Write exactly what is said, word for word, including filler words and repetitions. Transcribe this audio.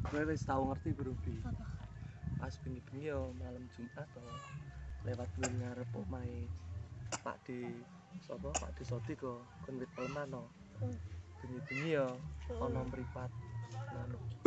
Gue wis tau ngerti bro Bi. Apa? Pas bengi-bengi yo malam Jumat to lewat gue ngarep omahe Pak D sapa Pak D Sodik kok kon wit peleman no. Hmm. Bengi-bengi yo Hmm. ana mripat manuk